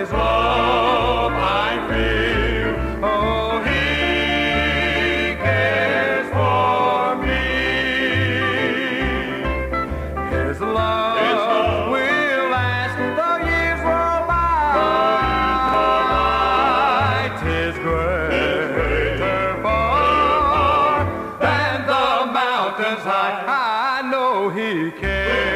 his love I feel. Oh, he cares for me. His love will last the years roll by. 'Tis greater far than the mountains high. I know he cares.